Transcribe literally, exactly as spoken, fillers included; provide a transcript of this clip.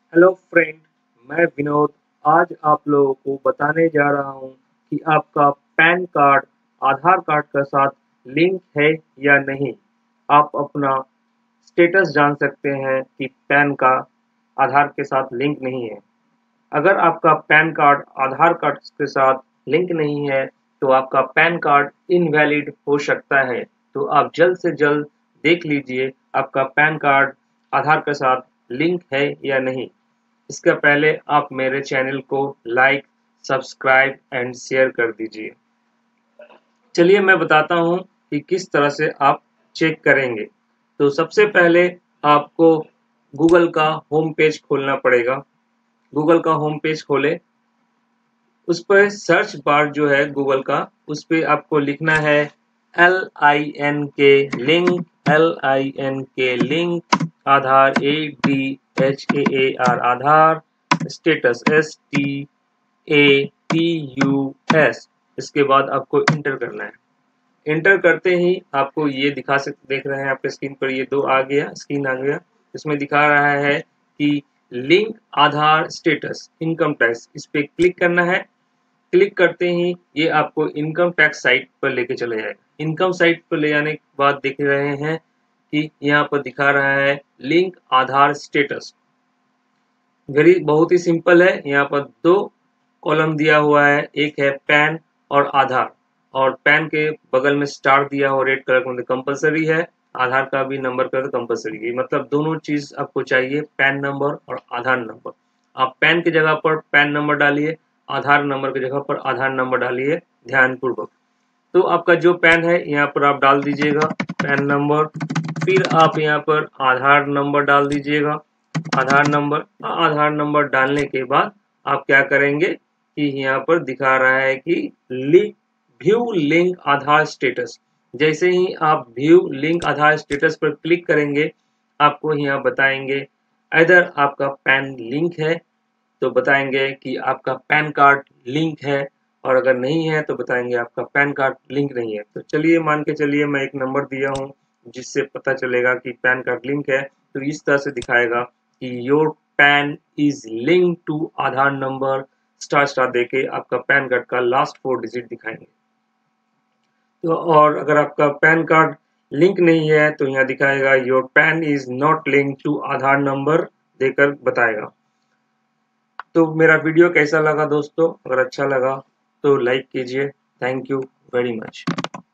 Hello friend, मैं विनोद। आज आप लोगों को बताने जा रहा हूं कि आपका पैन कार्ड आधार कार्ड के साथ लिंक है या नहीं। आप अपना स्टेटस जान सकते हैं कि पैन का आधार के साथ लिंक नहीं है। अगर आपका पैन कार्ड आधार कार्ड के साथ लिंक नहीं है तो आपका पैन कार्ड इनवैलिड हो सकता है। तो आप जल्द से जल्द देख लीजिए आपका पैन कार्ड आधार के साथ लिंक है या नहीं। इसके पहले आप मेरे चैनल को लाइक, सब्सक्राइब एंड शेयर कर दीजिए। चलिए मैं बताता हूँ कि किस तरह से आप चेक करेंगे। तो सबसे पहले आपको गूगल का होम पेज खोलना पड़ेगा। गूगल का होम पेज खोले, उस पर सर्च बार जो है गूगल का, उस पर आपको लिखना है L I N K link, L I N K link, Aadhaar A D H A A R Aadhaar, status S T A T U S. इसके बाद आपको इंटर करना है। इंटर करते ही आपको ये दिखा सकते, देख रहे हैं आपके स्क्रीन पर ये दो आ गया, स्क्रीन आ गया। इसमें दिखा रहा है कि link Aadhaar status income tax, इस पे क्लिक करना है। क्लिक करते ही ये आपको इनकम टैक्स साइट पर लेके चले जाएगा। इनकम साइट पर ले जाने के बाद देख रहे हैं कि यहाँ पर दिखा रहा है लिंक आधार स्टेटस। वेरी बहुत ही सिंपल है। यहाँ पर दो कॉलम दिया हुआ है, एक है पैन और आधार, और पैन के बगल में स्टार दिया हुआ रेड कलर का कंपलसरी है। आधार का भी नंबर का कंपलसरी है, मतलब दोनों चीज आपको चाहिए, पैन नंबर और आधार नंबर। आप पैन की जगह पर पैन नंबर डालिए, आधार नंबर की जगह पर आधार नंबर डालिए ध्यानपूर्वक। तो आपका जो पैन है यहाँ पर आप डाल दीजिएगा पैन नंबर, फिर आप यहाँ पर आधार नंबर डाल दीजिएगा आधार नंबर। आधार नंबर डालने के बाद आप क्या करेंगे कि यहाँ पर दिखा रहा है कि link view link Aadhaar status. जैसे ही आप व्यू लिंक आधार स्टेटस पर क्लिक करेंगे आपको यहाँ बताएंगे इधर आपका पैन लिंक है, तो बताएंगे कि आपका पैन कार्ड लिंक है, और अगर नहीं है तो बताएंगे आपका पैन कार्ड लिंक नहीं है। तो चलिए मान के चलिए मैं एक नंबर दिया हूँ जिससे पता चलेगा कि पैन कार्ड लिंक है। तो इस तरह से दिखाएगा कि your PAN is link to Aadhaar number star star देके आपका पैन कार्ड का लास्ट फोर डिजिट दिखाएंगे। तो और अगर आपका पैन कार्ड लिंक नहीं है तो यहाँ दिखाएगा your PAN is not link to Aadhaar number देकर बताएगा। तो मेरा वीडियो कैसा लगा दोस्तों? अगर अच्छा लगा तो लाइक कीजिए। Thank you very much.